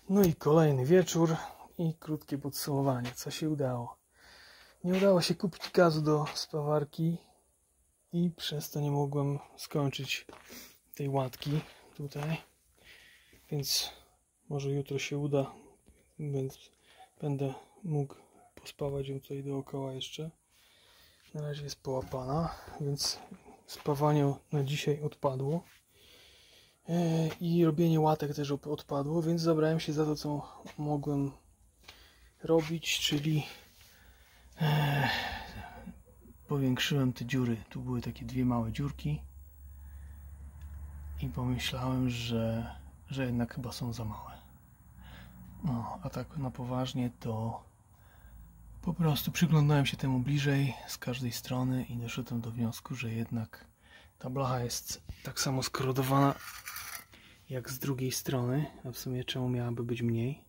No i kolejny wieczór i krótkie podsumowanie, co się udało. Nie udało się kupić gazu do spawarki i przez to nie mogłem skończyć tej łatki tutaj, więc może jutro się uda, więc będę mógł pospawać ją tutaj dookoła jeszcze. Na razie jest połapana, więc spawanie na dzisiaj odpadło. I robienie łatek też odpadło, więc zabrałem się za to, co mogłem robić, czyli powiększyłem te dziury. Tu były takie dwie małe dziurki i pomyślałem, że jednak chyba są za małe. No, a tak na poważnie to po prostu przyglądałem się temu bliżej z każdej strony i doszedłem do wniosku, że jednak ta blacha jest tak samo skorodowana jak z drugiej strony, a w sumie czemu miałaby być mniej?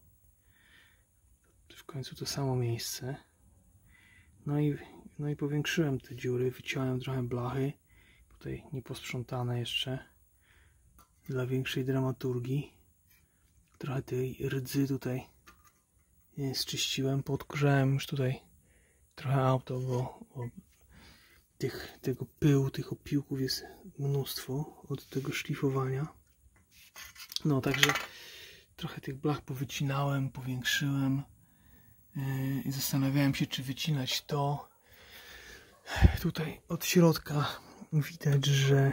W końcu to samo miejsce. No i powiększyłem te dziury, wyciąłem trochę blachy, tutaj nieposprzątane jeszcze, dla większej dramaturgii. Trochę tej rdzy tutaj zczyściłem, podgrzałem już tutaj trochę auto, bo tego pyłu, tych opiłków jest mnóstwo od tego szlifowania. No, także trochę tych blach powycinałem, powiększyłem i zastanawiałem się, czy wycinać to. Tutaj od środka widać,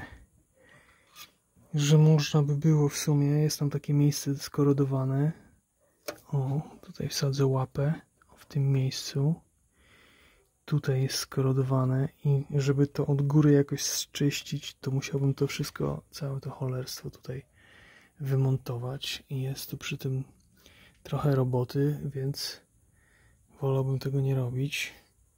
że można by było w sumie, jest tam takie miejsce skorodowane. O, tutaj wsadzę łapę w tym miejscu. Tutaj jest skorodowane i żeby to od góry jakoś zczyścić, to musiałbym to wszystko, całe to cholerstwo tutaj wymontować i jest tu przy tym trochę roboty, więc wolałbym tego nie robić.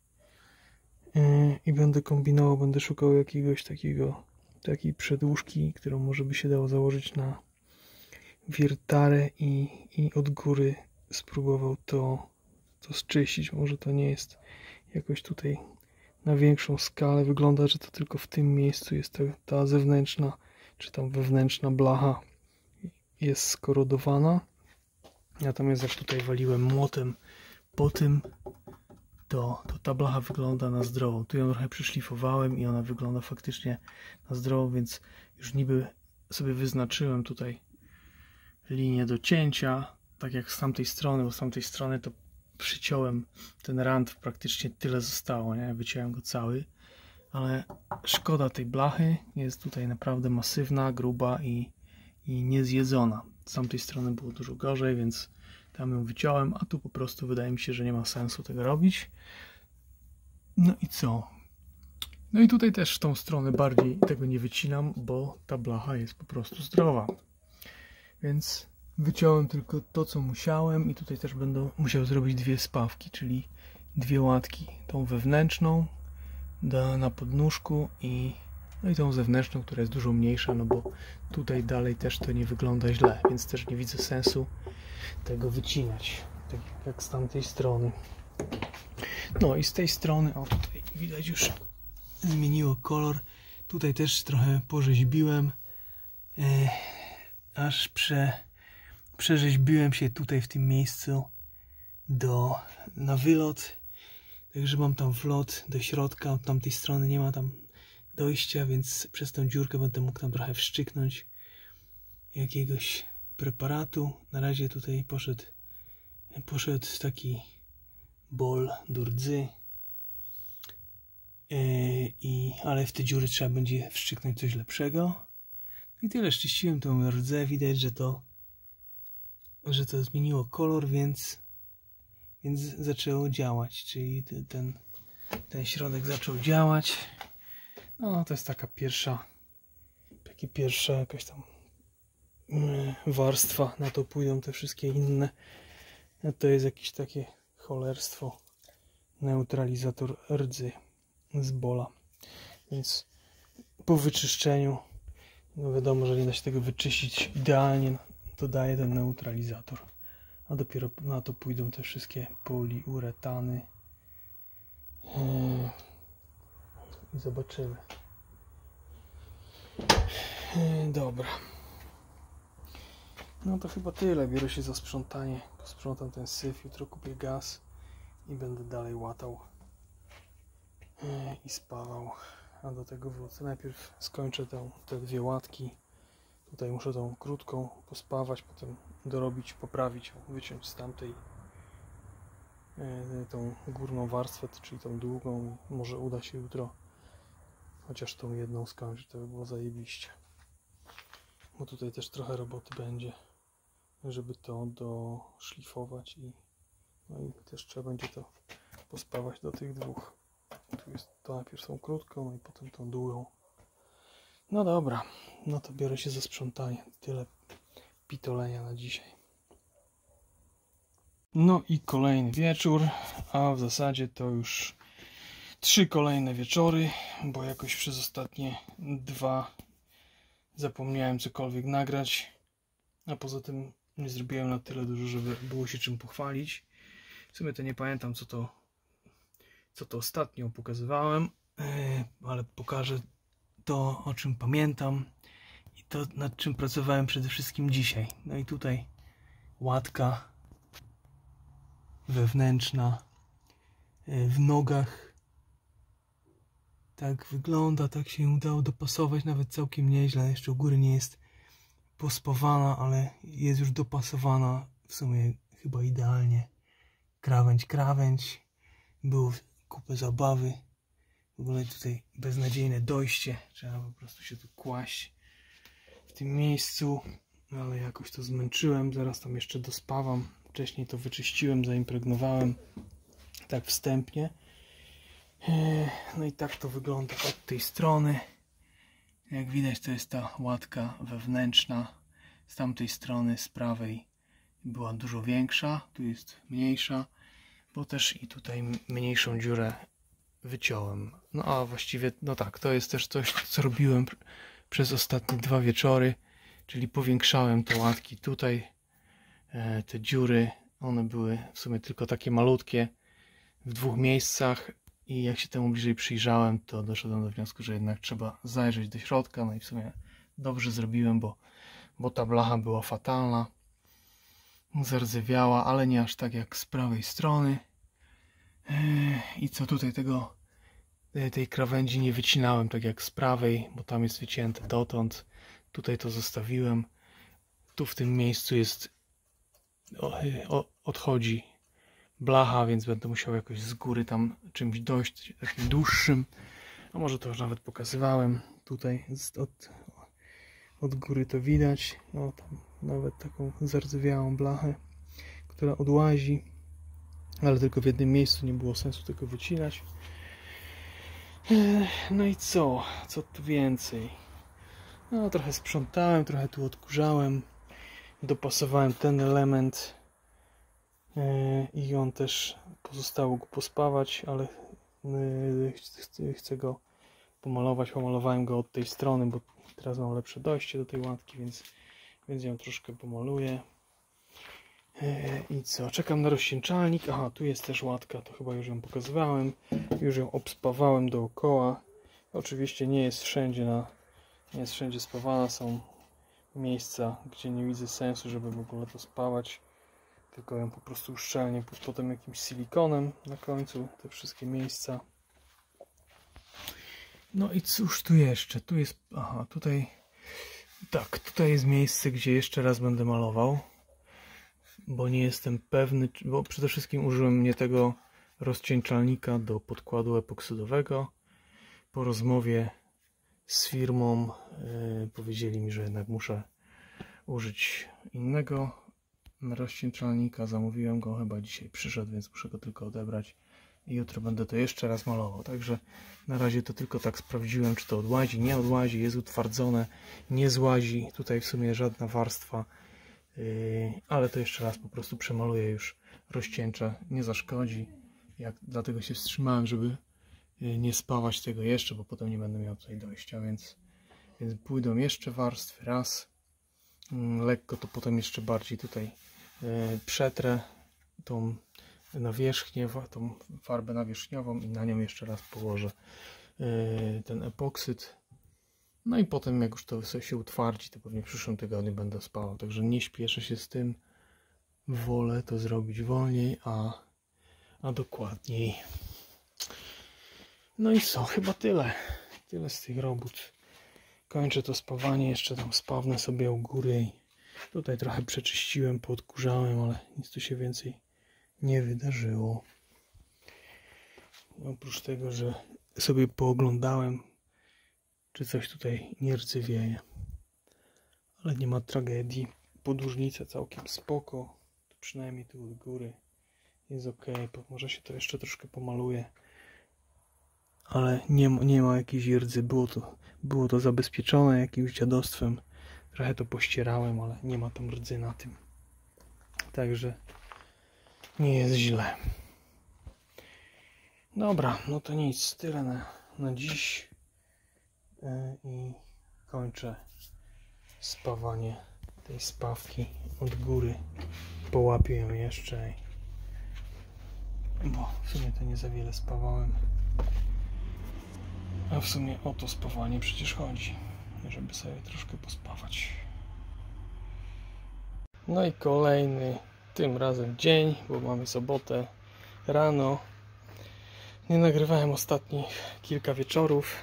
I będę kombinował, będę szukał jakiegoś takiej przedłużki, którą może by się dało założyć na wiertarę i od góry spróbował to zczyścić. Może to nie jest jakoś tutaj na większą skalę. Wygląda, że to tylko w tym miejscu jest ta zewnętrzna czy tam wewnętrzna blacha jest skorodowana. Natomiast jak tutaj waliłem młotem po tym, to ta blacha wygląda na zdrową. Tu ją trochę przyszlifowałem i ona wygląda faktycznie na zdrową, więc już niby sobie wyznaczyłem tutaj linię do cięcia, tak jak z tamtej strony, bo z tamtej strony to przyciąłem ten rand, praktycznie tyle zostało, nie? Wyciąłem go cały, ale szkoda tej blachy, jest tutaj naprawdę masywna, gruba i niezjedzona. Z tamtej strony było dużo gorzej, więc tam ją wyciąłem, a tu po prostu wydaje mi się, że nie ma sensu tego robić. No i co? No i tutaj też w tą stronę bardziej tego nie wycinam, bo ta blacha jest po prostu zdrowa. Więc wyciąłem tylko to, co musiałem i tutaj też będę musiał zrobić dwie spawki, czyli dwie łatki. Tą wewnętrzną na podnóżku i tą zewnętrzną, która jest dużo mniejsza, no bo tutaj dalej też to nie wygląda źle, więc też nie widzę sensu tego wycinać, tak jak z tamtej strony. No i z tej strony, o tutaj widać już zmieniło kolor, tutaj też trochę porzeźbiłem, aż przerzeźbiłem się tutaj w tym miejscu na wylot, także mam tam wlot do środka, od tamtej strony nie ma tam dojścia, więc przez tą dziurkę będę mógł tam trochę wszczyknąć jakiegoś preparatu. Na razie tutaj poszedł taki bol do rdzy, ale w te dziury trzeba będzie wszczyknąć coś lepszego. I tyle, szczyściłem tą rdzę, widać, że to zmieniło kolor, więc zaczęło działać, czyli ten środek zaczął działać. No to jest taka pierwsza jakaś tam warstwa, na to pójdą te wszystkie inne. No to jest jakieś takie cholerstwo, neutralizator rdzy z bola, więc po wyczyszczeniu, no wiadomo, że nie da się tego wyczyścić idealnie, to daje ten neutralizator, a dopiero na to pójdą te wszystkie poliuretany i zobaczymy. Dobra. No to chyba tyle. Biorę się za sprzątanie. Posprzątam ten syf. Jutro kupię gaz i będę dalej łatał i spawał. A do tego wrócę. Najpierw skończę te dwie łatki. Tutaj muszę tą krótką pospawać, potem dorobić, poprawić, wyciąć z tamtej tą górną warstwę, czyli tą długą. Może uda się jutro chociaż tą jedną skończyć, to by było zajebiście. Bo tutaj też trochę roboty będzie, żeby to doszlifować no i też trzeba będzie to pospawać do tych dwóch. Tu jest to najpierw tą krótką, no i potem tą długą. No dobra, no to biorę się za sprzątanie. Tyle pitolenia na dzisiaj. No i kolejny wieczór, a w zasadzie to już 3 kolejne wieczory, bo jakoś przez ostatnie 2 zapomniałem cokolwiek nagrać, a poza tym nie zrobiłem na tyle dużo, żeby było się czym pochwalić. W sumie to nie pamiętam co to ostatnio pokazywałem, ale pokażę to, o czym pamiętam i to, nad czym pracowałem przede wszystkim dzisiaj. No i tutaj łatka wewnętrzna w nogach. Tak wygląda, tak się udało dopasować, nawet całkiem nieźle. Jeszcze u góry nie jest pospawana, ale jest już dopasowana w sumie chyba idealnie. Krawędź. Było kupę zabawy. W ogóle tutaj beznadziejne dojście. Trzeba po prostu się tu kłaść w tym miejscu. Ale jakoś to zmęczyłem. Zaraz tam jeszcze dospawam. Wcześniej to wyczyściłem, zaimpregnowałem. Tak wstępnie. No i tak to wygląda od tej strony. Jak widać, to jest ta łatka wewnętrzna. Z tamtej strony, z prawej, była dużo większa. Tu jest mniejsza, bo też i tutaj mniejszą dziurę wyciąłem. No a właściwie, no tak, to jest też coś, co robiłem przez ostatnie 2 wieczory. Czyli powiększałem te łatki tutaj. Te dziury, one były w sumie tylko takie malutkie w 2 miejscach. I jak się temu bliżej przyjrzałem, to doszedłem do wniosku, że jednak trzeba zajrzeć do środka. No i w sumie dobrze zrobiłem, bo ta blacha była fatalna. Zardzewiała, ale nie aż tak jak z prawej strony. I co tutaj tej krawędzi nie wycinałem tak jak z prawej, bo tam jest wycięte dotąd. Tutaj to zostawiłem. Tu w tym miejscu jest odchodzi blacha, więc będę musiał jakoś z góry tam czymś dojść, takim dłuższym. A może to już nawet pokazywałem. Tutaj od góry to widać. No tam nawet taką zardzewiałą blachę, która odłazi, ale tylko w jednym miejscu, nie było sensu tego wycinać. No i co tu więcej? No trochę sprzątałem, trochę tu odkurzałem, dopasowałem ten element i on też pozostało go pospawać, ale chcę go pomalować. Pomalowałem go od tej strony, bo teraz mam lepsze dojście do tej łatki, więc ją troszkę pomaluję. I co? Czekam na rozcieńczalnik. Aha, tu jest też łatka, to chyba już ją pokazywałem. Już ją obspawałem dookoła. Oczywiście nie jest wszędzie spawana. Są miejsca, gdzie nie widzę sensu, żeby w ogóle to spawać. Tylko ją po prostu uszczelnię potem jakimś silikonem na końcu, te wszystkie miejsca. No i cóż tu jeszcze? Tu jest, aha, tutaj jest miejsce, gdzie jeszcze raz będę malował, bo nie jestem pewny, bo przede wszystkim użyłem nie tego rozcieńczalnika do podkładu epoksydowego. Po rozmowie z firmą powiedzieli mi, że jednak muszę użyć innego rozcieńczalnika. Zamówiłem go, chyba dzisiaj przyszedł, więc muszę go tylko odebrać i jutro będę to jeszcze raz malował. Także na razie to tylko tak sprawdziłem, czy to odłazi, nie odłazi, jest utwardzone, nie złazi. Tutaj w sumie żadna warstwa, ale to jeszcze raz po prostu przemaluję, już rozcieńczę, nie zaszkodzi. Dlatego się wstrzymałem, żeby nie spawać tego jeszcze, bo potem nie będę miał tutaj dojścia, więc pójdą jeszcze warstwy, raz. Lekko to potem jeszcze bardziej tutaj przetrę tą nawierzchnię, tą farbę nawierzchniową i na nią jeszcze raz położę ten epoksyd. No i potem jak już to sobie się utwardzi, to pewnie w przyszłym tygodniu będę spawał. Także nie śpieszę się z tym. Wolę to zrobić wolniej, a dokładniej. No i co? Chyba tyle. Tyle z tych robót. Kończę to spawanie. Jeszcze tam spawnę sobie u góry. I tutaj trochę przeczyściłem, podkurzałem, ale nic tu się więcej nie wydarzyło. Oprócz tego, że sobie pooglądałem, czy coś tutaj nie rdzewieje. Ale nie ma tragedii. Podłużnica całkiem spoko. To przynajmniej tu od góry jest ok. Może się to jeszcze troszkę pomaluje. Ale nie ma jakiejś rdzy. Było to zabezpieczone jakimś dziadostwem. Trochę to pościerałem, ale nie ma tam rdzy na tym. Także nie jest źle. Dobra, no to nic. Tyle na dziś. I kończę spawanie tej spawki od góry. Połapię ją jeszcze, bo w sumie to nie za wiele spawałem, a w sumie o to spawanie przecież chodzi, żeby sobie troszkę pospawać. No i kolejny tym razem dzień, bo mamy sobotę rano. Nie nagrywałem ostatnich kilka wieczorów,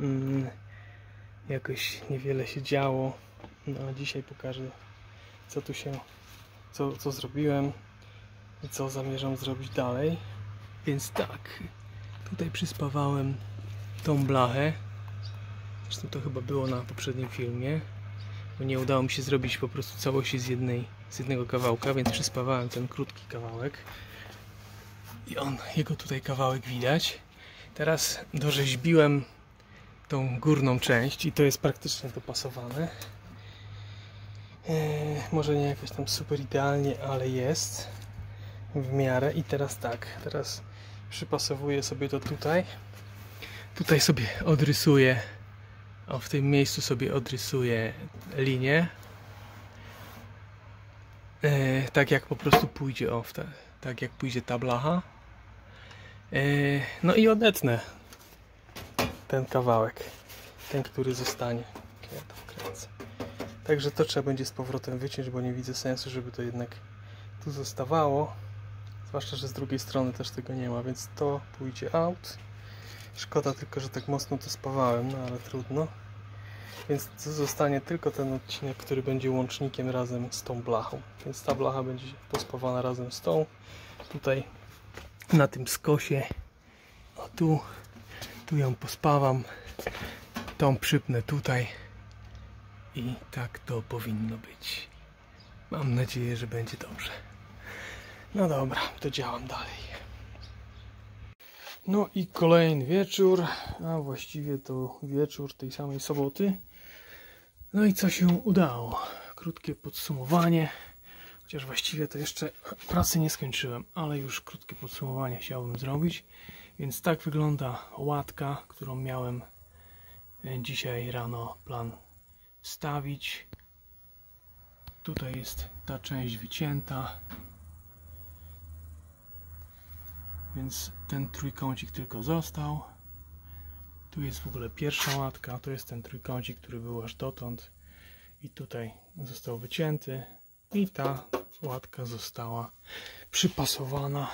jakoś niewiele się działo. No a dzisiaj pokażę, co tu się, co zrobiłem i co zamierzam zrobić dalej. Więc tak, tutaj przyspawałem tą blachę. Zresztą to chyba było na poprzednim filmie, bo nie udało mi się zrobić po prostu całości z jednego kawałka, więc przyspawałem ten krótki kawałek i jego tutaj kawałek widać. Teraz dorzeźbiłem tą górną część i to jest praktycznie dopasowane. Może nie jakoś tam super idealnie, ale jest w miarę. I teraz tak, teraz przypasowuję sobie to tutaj. Tutaj sobie odrysuję, w tym miejscu sobie odrysuję linię. Tak jak po prostu pójdzie, tak jak pójdzie ta blacha. No i odetnę ten kawałek, ten, który zostanie. Ja tam kręcę. Także to trzeba będzie z powrotem wyciąć, bo nie widzę sensu, żeby to jednak tu zostawało. Zwłaszcza, że z drugiej strony też tego nie ma, więc to pójdzie out. Szkoda tylko, że tak mocno to spawałem, no ale trudno. Więc zostanie tylko ten odcinek, który będzie łącznikiem razem z tą blachą. Więc ta blacha będzie pospawana razem z tą. Tutaj na tym skosie. O tu ją pospawam. Tą przypnę tutaj. I tak to powinno być. Mam nadzieję, że będzie dobrze. No dobra, to działam dalej. No i kolejny wieczór, a właściwie to wieczór tej samej soboty. No i co się udało? Krótkie podsumowanie. Chociaż właściwie to jeszcze pracy nie skończyłem, ale już krótkie podsumowanie chciałbym zrobić. Więc tak wygląda łatka, którą miałem dzisiaj rano plan wstawić. Tutaj jest ta część wycięta. Więc ten trójkącik tylko został. Tu jest w ogóle pierwsza łatka. To jest ten trójkącik, który był aż dotąd. I tutaj został wycięty. I ta łatka została przypasowana.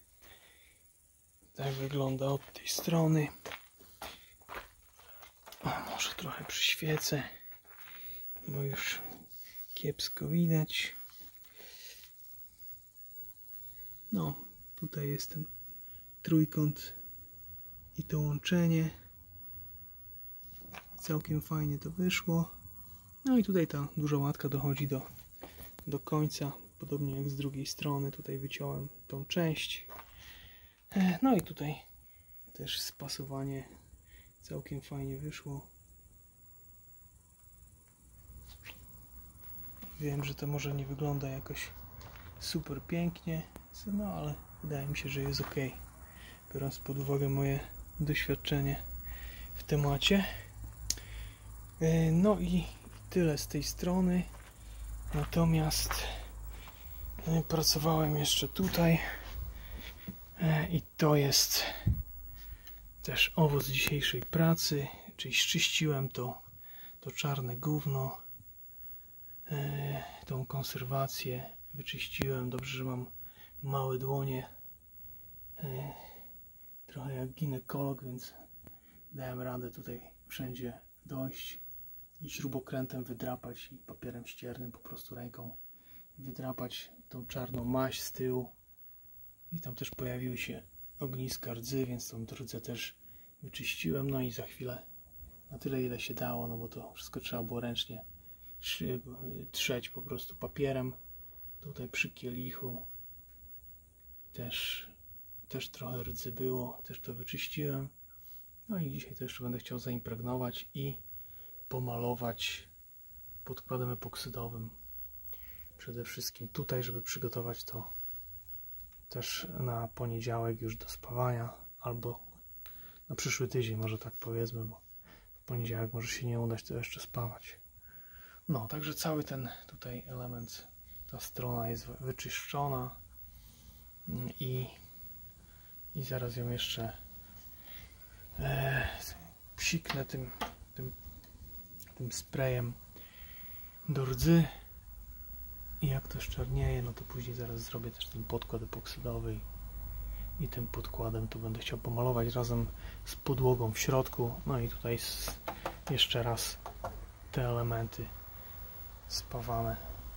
Tak wygląda od tej strony. Może trochę przyświecę, bo już kiepsko widać. No, tutaj jest ten trójkąt i to łączenie. Całkiem fajnie to wyszło. No i tutaj ta duża łatka dochodzi do końca, podobnie jak z drugiej strony. Tutaj wyciąłem tą część. No i tutaj też spasowanie całkiem fajnie wyszło. Wiem, że to może nie wygląda jakoś super pięknie, no ale wydaje mi się, że jest ok, biorąc pod uwagę moje doświadczenie w temacie. No i tyle z tej strony. Natomiast pracowałem jeszcze tutaj i to jest też owoc dzisiejszej pracy, czyli szczyściłem to to czarne gówno, tą konserwację wyczyściłem. Dobrze, że mam małe dłonie, trochę jak ginekolog, więc dałem radę tutaj wszędzie dojść i śrubokrętem wydrapać i papierem ściernym po prostu ręką wydrapać tą czarną maź z tyłu. I tam też pojawiły się ogniska rdzy, więc tą rdzę też wyczyściłem. No i za chwilę, na tyle ile się dało, no bo to wszystko trzeba było ręcznie trzeć po prostu papierem. Tutaj przy kielichu też trochę rdzy było, też to wyczyściłem. No i dzisiaj to jeszcze będę chciał zaimpregnować i pomalować podkładem epoksydowym. Przede wszystkim tutaj, żeby przygotować to też na poniedziałek już do spawania, albo na przyszły tydzień, może tak powiedzmy, bo w poniedziałek może się nie udać to jeszcze spawać. No, także cały ten tutaj element, ta strona jest wyczyszczona i zaraz ją jeszcze psiknę tym sprayem do rdzy i jak to szczernieje, no to później zaraz zrobię też ten podkład epoksydowy i tym podkładem to będę chciał pomalować razem z podłogą w środku. No i tutaj jeszcze raz te elementy spawane.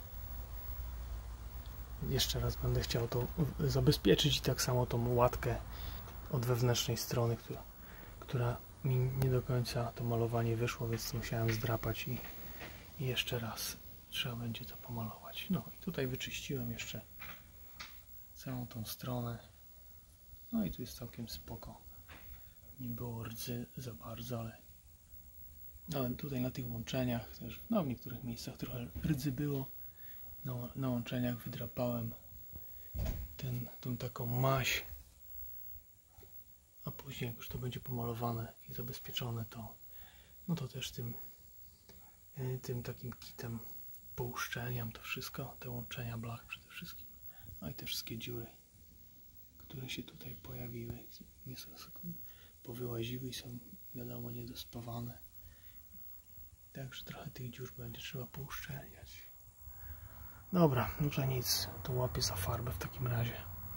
Jeszcze raz będę chciał to zabezpieczyć i tak samo tą łatkę od wewnętrznej strony, która mi nie do końca to malowanie wyszło, więc musiałem zdrapać i jeszcze raz trzeba będzie to pomalować. No i tutaj wyczyściłem jeszcze całą tą stronę. No i tu jest całkiem spoko. Nie było rdzy za bardzo, ale tutaj na tych łączeniach też, no w niektórych miejscach trochę rdzy było. Na łączeniach wydrapałem tą taką maź, a później jak już to będzie pomalowane i zabezpieczone, no to też tym takim kitem pouszczelniam to wszystko, te łączenia blach przede wszystkim, no i te wszystkie dziury, które się tutaj pojawiły, nie są, powyłaziły i są, wiadomo, niedospawane. Także trochę tych dziur będzie trzeba pouszczelniać. Dobra, no to nic, to łapię za farbę w takim razie.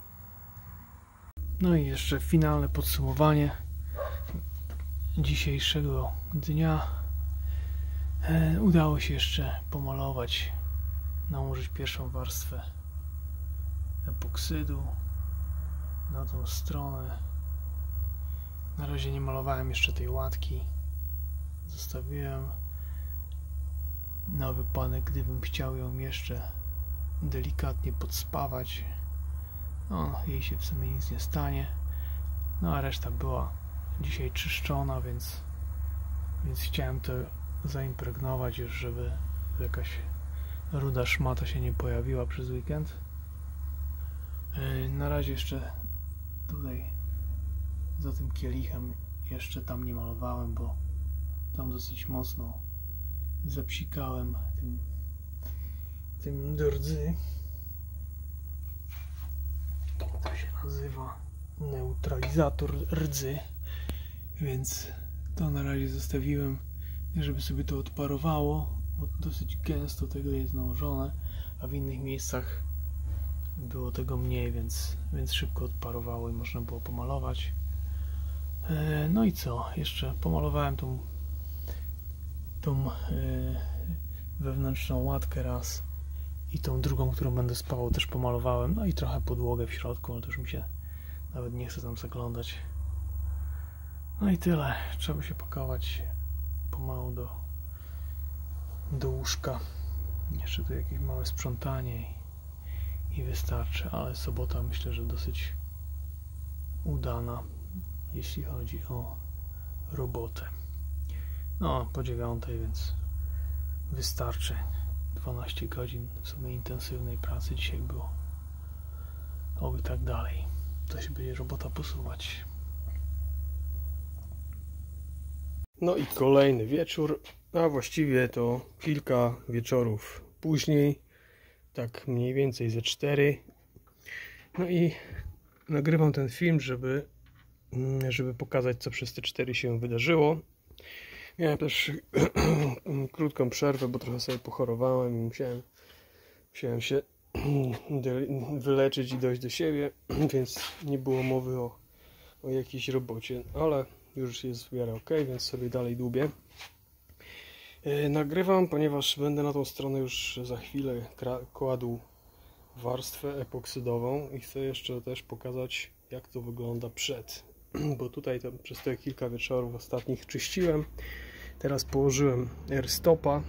No i jeszcze finalne podsumowanie dzisiejszego dnia. Udało się jeszcze pomalować, nałożyć pierwszą warstwę epoksydu na tą stronę. Na razie nie malowałem jeszcze tej łatki, zostawiłem na wypadek, gdybym chciał ją jeszcze delikatnie podspawać. No, jej się w sumie nic nie stanie. No a reszta była dzisiaj czyszczona, więc chciałem to zaimpregnować już, żeby jakaś ruda szmata się nie pojawiła przez weekend. Na razie jeszcze tutaj za tym kielichem jeszcze tam nie malowałem, bo tam dosyć mocno zapsikałem tym do rdzy. To się nazywa neutralizator rdzy, więc to na razie zostawiłem, żeby sobie to odparowało, bo dosyć gęsto tego jest nałożone, a w innych miejscach było tego mniej, więc szybko odparowało i można było pomalować. No i co? Jeszcze pomalowałem tą wewnętrzną łatkę raz i tą drugą, którą będę spawał, też pomalowałem. No i trochę podłogę w środku, ale to już mi się nawet nie chce tam zaglądać. No i tyle. Trzeba się pakować pomału do łóżka. Jeszcze tu jakieś małe sprzątanie i wystarczy, ale sobota myślę, że dosyć udana, jeśli chodzi o robotę. No, po 9, więc wystarczy. 12 godzin w sumie intensywnej pracy dzisiaj było. Oby tak dalej. To się będzie robota posuwać. No i kolejny wieczór, a właściwie to kilka wieczorów później, tak mniej więcej ze 4. No i nagrywam ten film, żeby pokazać, co przez te 4 się wydarzyło. Miałem też krótką przerwę, bo trochę sobie pochorowałem i musiałem się wyleczyć i dojść do siebie, więc nie było mowy o jakiejś robocie, ale już jest w miarę ok, więc sobie dalej dłubię. Nagrywam, ponieważ będę na tą stronę już za chwilę kładł warstwę epoksydową i chcę jeszcze też pokazać, jak to wygląda przed, bo tutaj przez te kilka wieczorów ostatnich czyściłem. Teraz położyłem airstopa,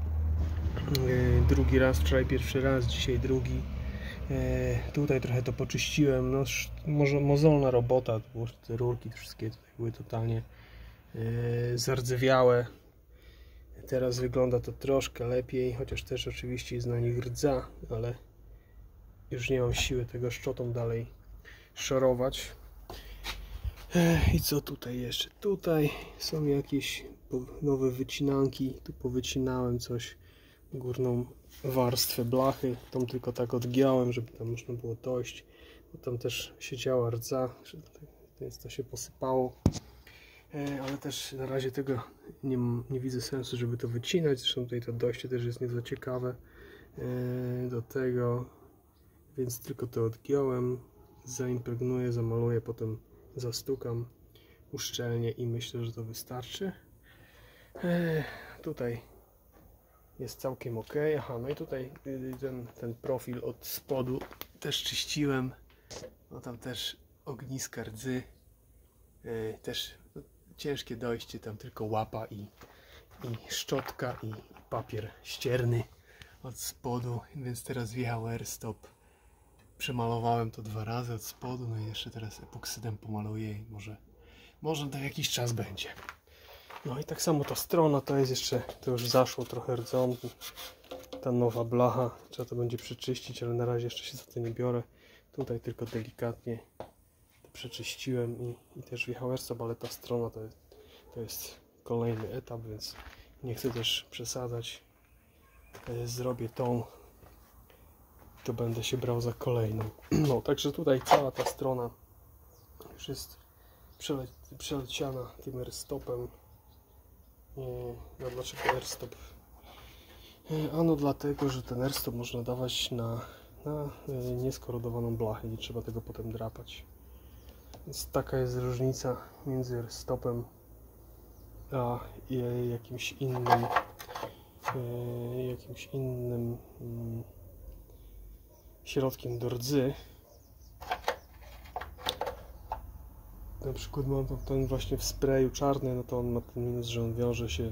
drugi raz, wczoraj pierwszy raz, dzisiaj drugi. Tutaj trochę to poczyściłem, no może mozolna robota, bo te rurki wszystkie tutaj były totalnie zardzewiałe. Teraz wygląda to troszkę lepiej, chociaż też oczywiście jest na nich rdza, ale już nie mam siły tego szczotą dalej szorować. I co tutaj jeszcze? Tutaj są jakieś nowe wycinanki. Tu powycinałem coś, górną warstwę blachy. Tą tylko tak odgiąłem, żeby tam można było dojść. Bo tam też siedziała rdza, więc to się posypało. Ale też na razie tego nie widzę sensu, żeby to wycinać. Zresztą tutaj to dojście też jest nie za ciekawe do tego. Więc tylko to odgiąłem. Zaimpregnuję, zamaluję, potem zastukam, uszczelnię i myślę, że to wystarczy. Tutaj jest całkiem ok. Aha, no i tutaj ten profil od spodu też czyściłem. No tam też ogniska rdzy. Też ciężkie dojście, tam tylko łapa i szczotka i papier ścierny od spodu, więc teraz wjechał airstop. Przemalowałem to 2 razy od spodu, no i jeszcze teraz epoksydem pomaluję i może to jakiś czas będzie. No i tak samo ta strona to jest jeszcze, to już zaszło trochę rdzą, ta nowa blacha, trzeba to będzie przeczyścić, ale na razie jeszcze się za to nie biorę. Tutaj tylko delikatnie to przeczyściłem i też wjechał airstop, ale ta strona to jest kolejny etap, więc nie chcę też przesadzać. Zrobię tą, to będę się brał za kolejną. No, także tutaj cała ta strona już jest przeleciana tym airstopem. No dlaczego airstop? Ano dlatego, że ten airstop można dawać na nieskorodowaną blachę, nie trzeba tego potem drapać. Więc taka jest różnica między airstopem a jakimś innym środkiem do rdzy. Na przykład mam ten właśnie w sprayu czarny, no to on ma ten minus, że on wiąże się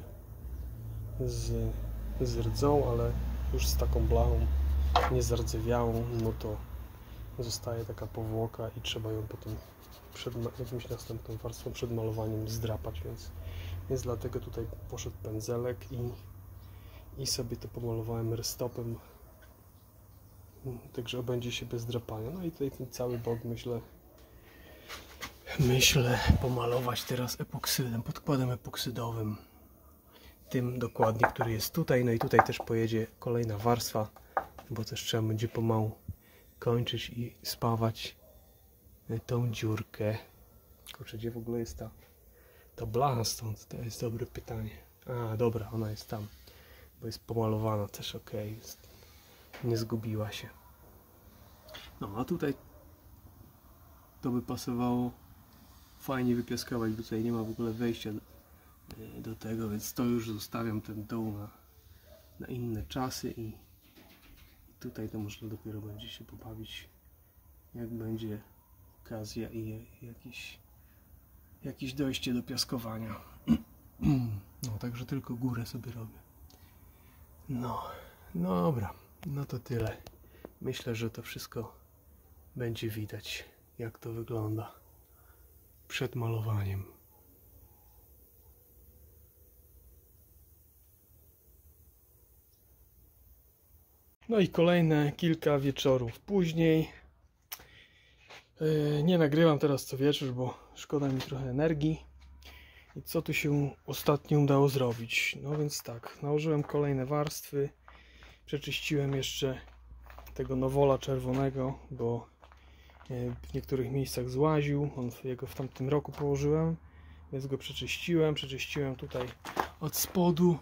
z rdzą, ale już z taką blachą niezardzewiałą, no to zostaje taka powłoka i trzeba ją potem przed jakimś następną warstwą przed malowaniem zdrapać, więc dlatego tutaj poszedł pędzelek i sobie to pomalowałem airstopem, także obędzie się bez drapania. No i tutaj ten cały bok myślę pomalować teraz epoksydem, podkładem epoksydowym, tym dokładnie, który jest tutaj. No i tutaj też pojedzie kolejna warstwa, bo też trzeba będzie pomału kończyć i spawać tą dziurkę. Kurczę, gdzie w ogóle jest ta blacha stąd? To jest dobre pytanie. A, dobra, ona jest tam, bo jest pomalowana też ok, nie zgubiła się. No, a tutaj to by pasowało fajnie wypiaskować, bo tutaj nie ma w ogóle wejścia do tego, więc to już zostawiam ten dół na inne czasy i tutaj to można dopiero będzie się pobawić, jak będzie okazja i jakieś dojście do piaskowania. No, także tylko górę sobie robię. No, dobra, no to tyle. Myślę, że to wszystko będzie widać, jak to wygląda przed malowaniem. No i kolejne kilka wieczorów później. Nie nagrywam teraz co wieczór, bo szkoda mi trochę energii. I co tu się ostatnio udało zrobić? No więc tak, nałożyłem kolejne warstwy. Przeczyściłem jeszcze tego nowola czerwonego, bo w niektórych miejscach złaził. Jego w tamtym roku położyłem, więc go przeczyściłem tutaj od spodu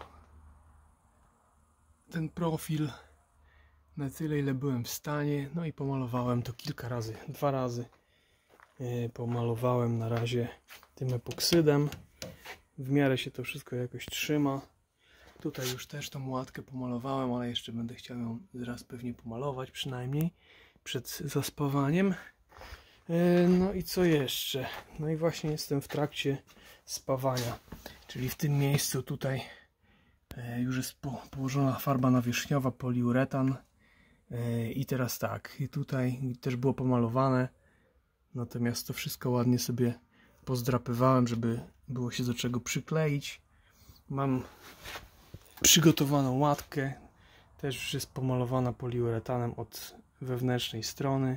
ten profil na tyle, ile byłem w stanie. No i pomalowałem to kilka razy, 2 razy pomalowałem na razie tym epoksydem. W miarę się to wszystko jakoś trzyma. Tutaj już też tą łatkę pomalowałem, ale jeszcze będę chciał ją zaraz pewnie pomalować, przynajmniej przed zaspawaniem. No i co jeszcze? No i właśnie jestem w trakcie spawania, czyli w tym miejscu tutaj już jest położona farba nawierzchniowa, poliuretan. I teraz tak, i tutaj też było pomalowane, natomiast to wszystko ładnie sobie pozdrapywałem, żeby było się do czego przykleić. Mam przygotowaną łatkę, też już jest pomalowana poliuretanem od wewnętrznej strony.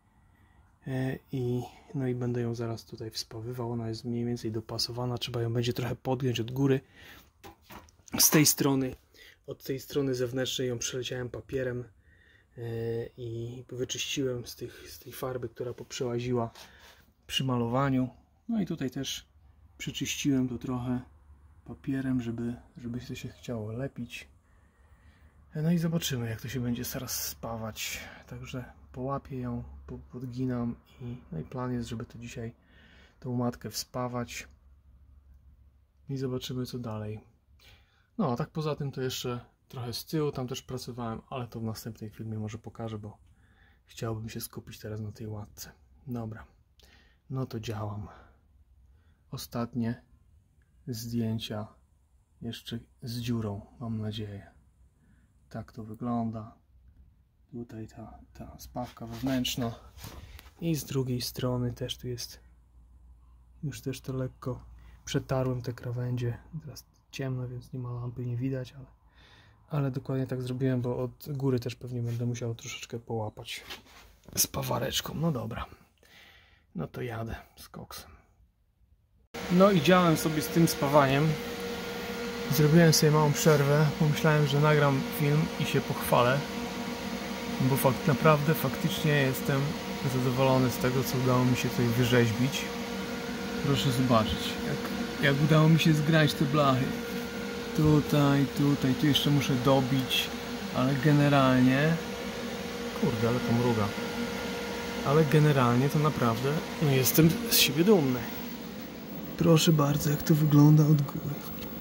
No i będę ją zaraz tutaj wspawywał. Ona jest mniej więcej dopasowana, trzeba ją będzie trochę podgiąć od góry. Z tej strony, od tej strony zewnętrznej ją przeleciałem papierem i wyczyściłem z tej farby, która poprzełaziła przy malowaniu. No i tutaj też przeczyściłem to trochę papierem, żeby to się chciało lepić. No i zobaczymy, jak to się będzie zaraz spawać. Także połapię ją, podginam no i plan jest, żeby to dzisiaj tą matkę wspawać i zobaczymy, co dalej. No a tak poza tym to jeszcze trochę z tyłu, tam też pracowałem, ale to w następnej filmie może pokażę, bo chciałbym się skupić teraz na tej łatce. Dobra, no to działam. Ostatnie zdjęcia jeszcze z dziurą, mam nadzieję. Tak to wygląda. Tutaj ta spawka wewnętrzna i z drugiej strony też tu jest, już też to lekko przetarłem te krawędzie. Teraz ciemno, więc nie ma lampy, nie widać, ale dokładnie tak zrobiłem, bo od góry też pewnie będę musiał troszeczkę połapać spawareczką. No dobra, no to jadę z koksem. No i działałem sobie z tym spawaniem. Zrobiłem sobie małą przerwę, pomyślałem, że nagram film i się pochwalę, bo faktycznie jestem zadowolony z tego, co udało mi się tutaj wyrzeźbić. Proszę zobaczyć, jak udało mi się zgrać te blachy. Tutaj, tu jeszcze muszę dobić, ale generalnie... Kurde, ale to mruga. Ale generalnie to naprawdę jestem z siebie dumny. Proszę bardzo, jak to wygląda od góry.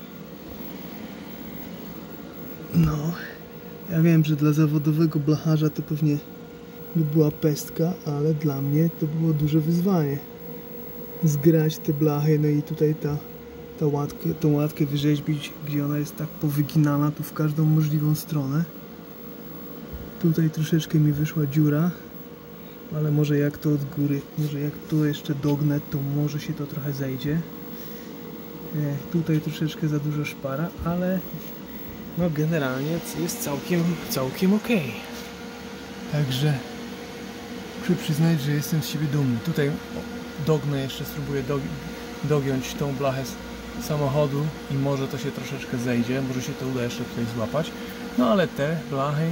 No, ja wiem, że dla zawodowego blacharza to pewnie by była pestka, ale dla mnie to było duże wyzwanie. Zgrać te blachy, no i tutaj tą łatkę wyrzeźbić, gdzie ona jest tak powyginana tu w każdą możliwą stronę. Tutaj troszeczkę mi wyszła dziura, ale może jak to od góry, może jak to jeszcze dognę, to może się to trochę zejdzie. Tutaj troszeczkę za dużo szpara, ale no generalnie jest całkiem ok. Także muszę przyznać, że jestem z siebie dumny. Tutaj dognę jeszcze, spróbuję dogiąć tą blachę z samochodu i może to się troszeczkę zejdzie, może się to uda jeszcze tutaj złapać. No ale te blachy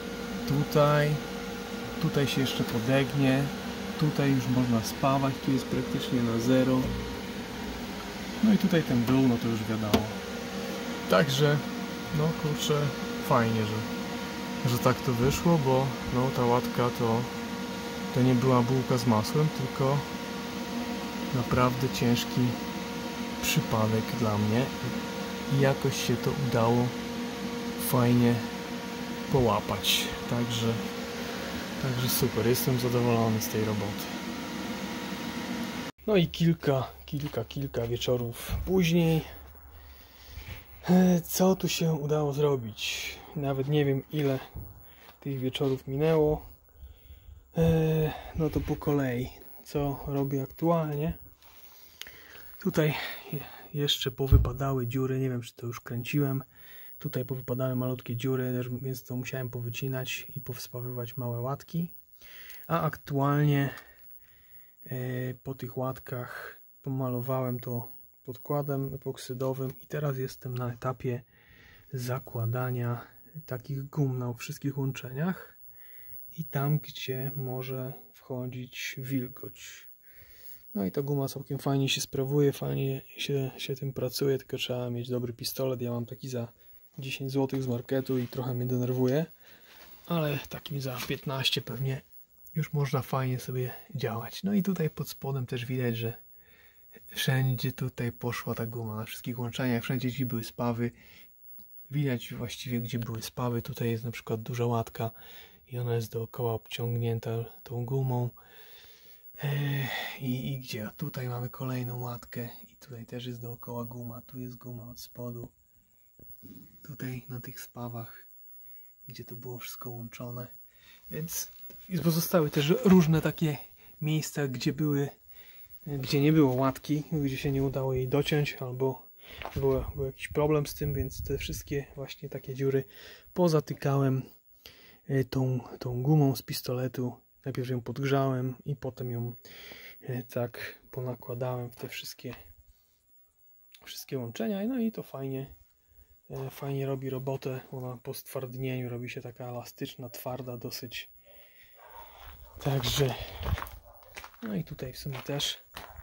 tutaj się jeszcze podegnie, tutaj już można spawać, tu jest praktycznie na zero. No i tutaj ten dół, no to już wiadomo. Także no kurczę, fajnie, że tak to wyszło, bo no ta łatka to nie była bułka z masłem, tylko naprawdę ciężki przypadek dla mnie i jakoś się to udało fajnie połapać. Także super, jestem zadowolony z tej roboty. No i kilka wieczorów później, co tu się udało zrobić? Nawet nie wiem, ile tych wieczorów minęło. No to po kolei, co robię aktualnie. Tutaj jeszcze powypadały dziury, nie wiem, czy to już kręciłem. Tutaj powypadały malutkie dziury, więc to musiałem powycinać i powspawywać małe łatki. A aktualnie po tych łatkach pomalowałem to podkładem epoksydowym i teraz jestem na etapie zakładania takich gum na wszystkich łączeniach i tam, gdzie może wchodzić wilgoć. No i ta guma całkiem fajnie się sprawuje, fajnie się tym pracuje, tylko trzeba mieć dobry pistolet. Ja mam taki za 10 zł z marketu i trochę mnie denerwuje, ale takim za 15 pewnie już można fajnie sobie działać. No i tutaj pod spodem też widać, że wszędzie tutaj poszła ta guma, na wszystkich łączeniach, wszędzie gdzie były spawy. Widać właściwie gdzie były spawy. Tutaj jest na przykład duża łatka i ona jest dookoła obciągnięta tą gumą. I gdzie? Tutaj mamy kolejną łatkę i tutaj też jest dookoła guma. Tu jest guma od spodu. Tutaj na tych spawach, gdzie to było wszystko łączone. Więc pozostały też różne takie miejsca, gdzie nie było łatki, gdzie się nie udało jej dociąć, albo był jakiś problem z tym, więc te wszystkie właśnie takie dziury pozatykałem tą gumą z pistoletu. Najpierw ją podgrzałem i potem ją tak ponakładałem w te wszystkie łączenia. No i to fajnie robi robotę. Ona po stwardnieniu robi się taka elastyczna, twarda dosyć. Także no i tutaj w sumie też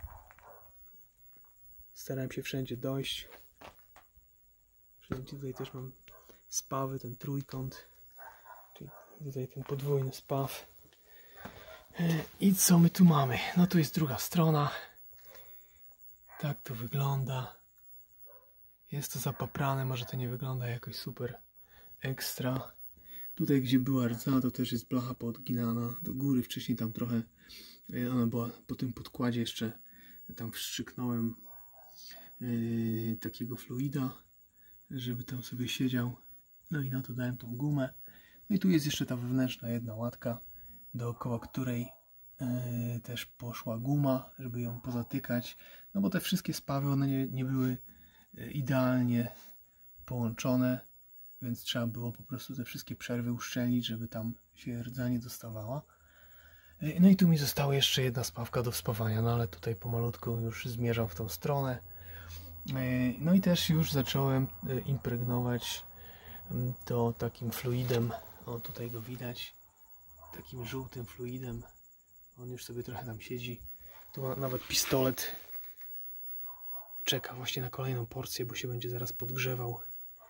starałem się wszędzie dojść. Wszędzie tutaj też mam spawy, ten trójkąt, czyli tutaj ten podwójny spaw. I co my tu mamy? No tu jest druga strona. Tak to wygląda. Jest to zapaprane, może to nie wygląda jakoś super ekstra. Tutaj gdzie była rdza, to też jest blacha podginana do góry. Wcześniej tam trochę ona była po tym podkładzie jeszcze. Tam wszczyknąłem takiego fluida, żeby tam sobie siedział. No i na to dałem tą gumę. No i tu jest jeszcze ta wewnętrzna jedna łatka, dookoła której też poszła guma, żeby ją pozatykać. No bo te wszystkie spawy, one nie były idealnie połączone, więc trzeba było po prostu te wszystkie przerwy uszczelnić, żeby tam się rdza nie dostawała. No i tu mi została jeszcze jedna spawka do wspawania, no ale tutaj pomalutku już zmierzam w tą stronę. No i też już zacząłem impregnować to takim fluidem. O, tutaj go widać, takim żółtym fluidem. On już sobie trochę tam siedzi. Tu nawet pistolet czeka właśnie na kolejną porcję, bo się będzie zaraz podgrzewał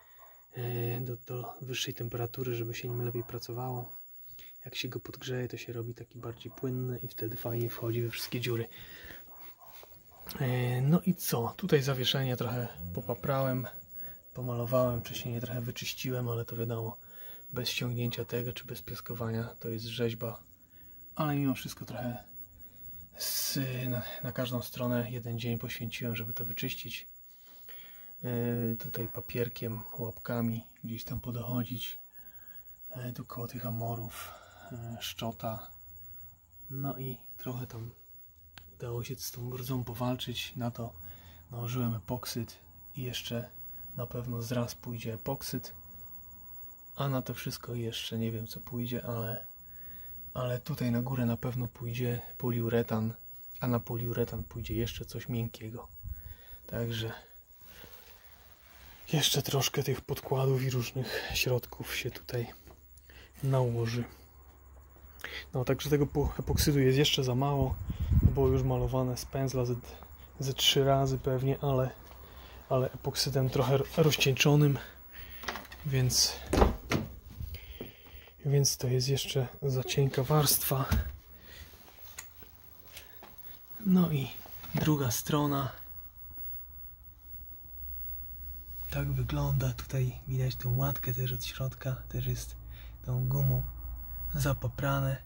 do wyższej temperatury, żeby się nim lepiej pracowało. Jak się go podgrzeje, to się robi taki bardziej płynny i wtedy fajnie wchodzi we wszystkie dziury. No i co? Tutaj zawieszenie trochę popaprałem, pomalowałem, wcześniej je trochę wyczyściłem, ale to wiadomo, bez ściągnięcia tego czy bez piaskowania to jest rzeźba, ale mimo wszystko trochę na każdą stronę jeden dzień poświęciłem, żeby to wyczyścić. Tutaj papierkiem, łapkami gdzieś tam podochodzić, tu koło tych amorów, szczota. No i trochę tam udało się z tą rdzą powalczyć. Na to nałożyłem epoksyd i jeszcze na pewno zraz pójdzie epoksyd, a na to wszystko jeszcze nie wiem co pójdzie, ale tutaj na górę na pewno pójdzie poliuretan, a na poliuretan pójdzie jeszcze coś miękkiego. Także jeszcze troszkę tych podkładów i różnych środków się tutaj nałoży. No także tego epoksydu jest jeszcze za mało. Było już malowane z pędzla ze 3 razy pewnie, ale epoksydem trochę rozcieńczonym, więc to jest jeszcze za cienka warstwa. No i druga strona. Tak wygląda. Tutaj widać tą łatkę też od środka. Też jest tą gumą zapaprane.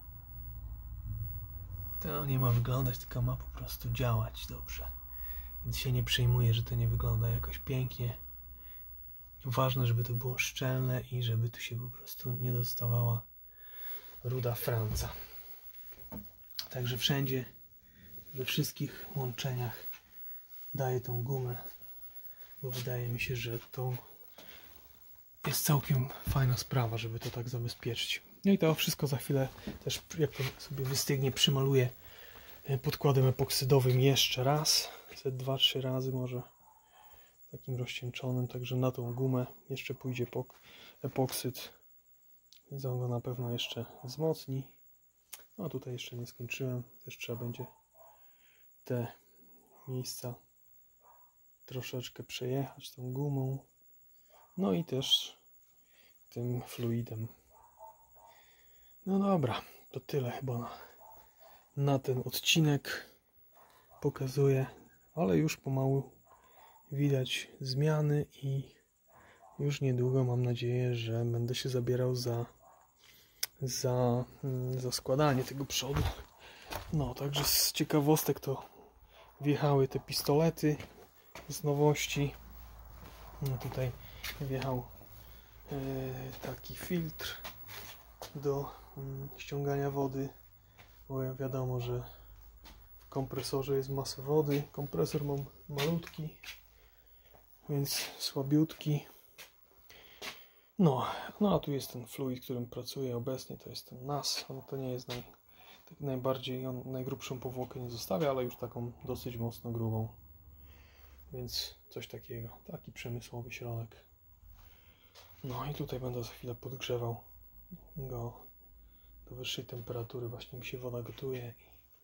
To nie ma wyglądać, tylko ma po prostu działać dobrze. Więc się nie przejmuję, że to nie wygląda jakoś pięknie. Ważne, żeby to było szczelne i żeby tu się po prostu nie dostawała ruda franca. Także wszędzie, we wszystkich łączeniach daję tą gumę, bo wydaje mi się, że to jest całkiem fajna sprawa, żeby to tak zabezpieczyć. No i to wszystko za chwilę też, jak to sobie wystygnie, przymaluję podkładem epoksydowym jeszcze raz, 2-3 razy może, takim rozcieńczonym, także na tą gumę jeszcze pójdzie epoksyd, więc on go na pewno jeszcze wzmocni. No tutaj jeszcze nie skończyłem, też trzeba będzie te miejsca troszeczkę przejechać tą gumą, no i też tym fluidem. No dobra, to tyle chyba na ten odcinek pokazuję, ale już pomału widać zmiany i już niedługo mam nadzieję, że będę się zabierał za składanie tego przodu. No, także z ciekawostek to wjechały te pistolety z nowości. No, tutaj wjechał taki filtr do ściągania wody, bo wiadomo, że w kompresorze jest masa wody. Kompresor mam malutki, więc słabiutki. No a tu jest ten fluid, którym pracuję obecnie, to jest ten NAS. On to nie jest tak najbardziej, on najgrubszą powłokę nie zostawia, ale już taką dosyć mocno grubą. Więc coś takiego, taki przemysłowy środek. No i tutaj będę za chwilę podgrzewał go do wyższej temperatury, właśnie mi się woda gotuje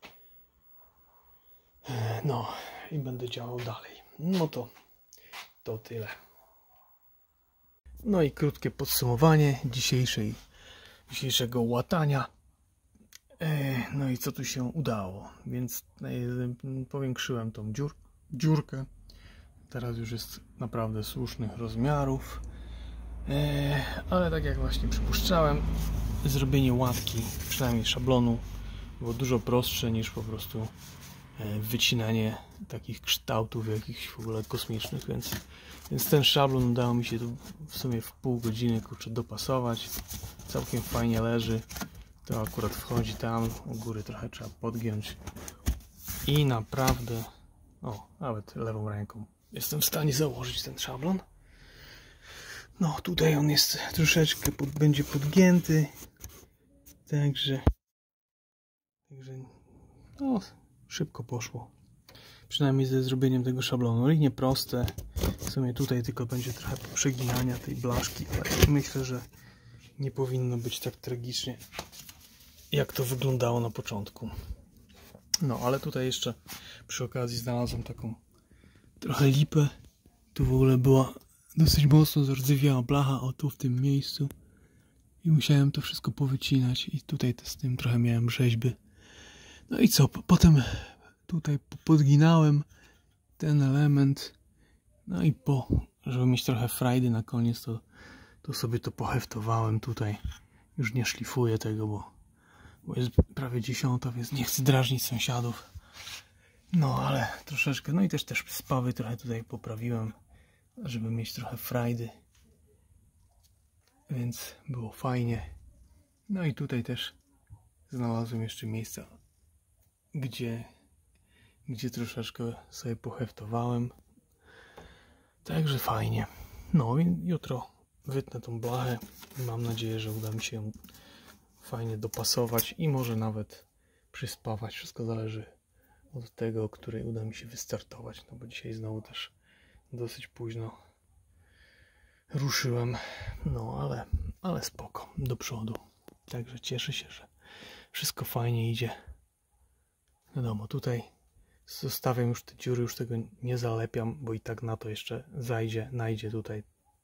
i będę działał dalej. No to tyle. No i krótkie podsumowanie dzisiejszego łatania. No i co tu się udało? Więc powiększyłem tą dziurkę. Teraz już jest naprawdę słusznych rozmiarów. Ale tak jak właśnie przypuszczałem, zrobienie łatki, przynajmniej szablonu, było dużo prostsze niż po prostu wycinanie takich kształtów jakichś w ogóle kosmicznych, więc ten szablon udało mi się tu w sumie w pół godziny dopasować. Całkiem fajnie leży. To akurat wchodzi tam, u góry trochę trzeba podgiąć i naprawdę, nawet lewą ręką jestem w stanie założyć ten szablon. No tutaj on jest troszeczkę będzie podgięty, także szybko poszło. Przynajmniej ze zrobieniem tego szablonu. Linie proste. W sumie tutaj tylko będzie trochę przeginania tej blaszki, ale myślę, że nie powinno być tak tragicznie, jak to wyglądało na początku. No, ale tutaj jeszcze przy okazji znalazłem taką trochę lipę. Tu w ogóle była dosyć mocno zardzewiała blacha, tu w tym miejscu. I musiałem to wszystko powycinać i tutaj z tym trochę miałem rzeźby. No i co? Potem tutaj podginałem ten element. No i żeby mieć trochę frajdy na koniec, to sobie to poheftowałem tutaj. Już nie szlifuję tego, bo jest prawie 10, więc nie chcę drażnić sąsiadów. No ale troszeczkę, no i też spawy trochę tutaj poprawiłem, żeby mieć trochę frajdy. Więc było fajnie. No i tutaj też znalazłem jeszcze miejsca, gdzie troszeczkę sobie poheftowałem. Także fajnie. No i jutro wytnę tą blachę i mam nadzieję, że uda mi się ją fajnie dopasować i może nawet przyspawać. Wszystko zależy od tego, o której uda mi się wystartować. No bo dzisiaj znowu też dosyć późno ruszyłem. No ale spoko, do przodu. Także cieszę się, że wszystko fajnie idzie. Wiadomo, tutaj zostawiam już te dziury, już tego nie zalepiam, bo i tak na to jeszcze najdzie tutaj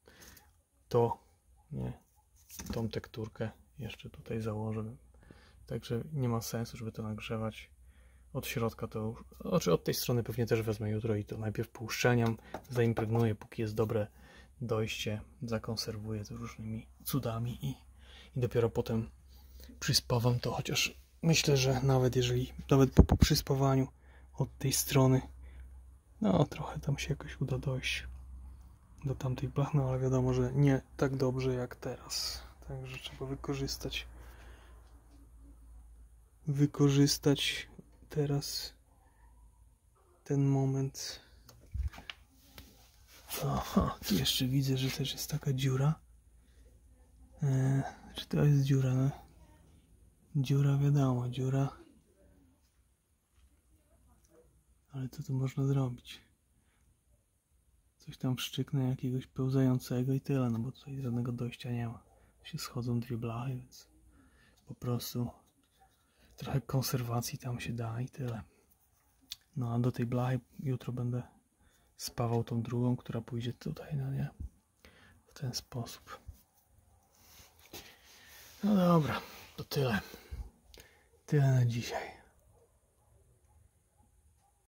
tą tekturkę jeszcze tutaj założę. Także nie ma sensu, żeby to nagrzewać od środka. Od tej strony pewnie też wezmę jutro i to najpierw pouszczelniam, zaimpregnuję, póki jest dobre dojście, zakonserwuję to różnymi cudami i dopiero potem przyspawam to, chociaż myślę, że nawet po przyspawaniu od tej strony, no trochę tam się jakoś uda dojść do tamtej blachy, ale wiadomo, że nie tak dobrze jak teraz. Także trzeba wykorzystać teraz ten moment. Aha, tu jeszcze widzę, że też jest taka dziura. Czy to jest dziura? No? Dziura, wiadomo, dziura. Ale co tu można zrobić? Coś tam wszczyknę jakiegoś pełzającego i tyle, no bo tutaj żadnego dojścia nie ma. Tu się schodzą dwie blachy, więc po prostu trochę konserwacji tam się da i tyle. No a do tej blachy jutro będę spawał tą drugą, która pójdzie tutaj, no nie? W ten sposób. No dobra, to tyle. Tyle na dzisiaj.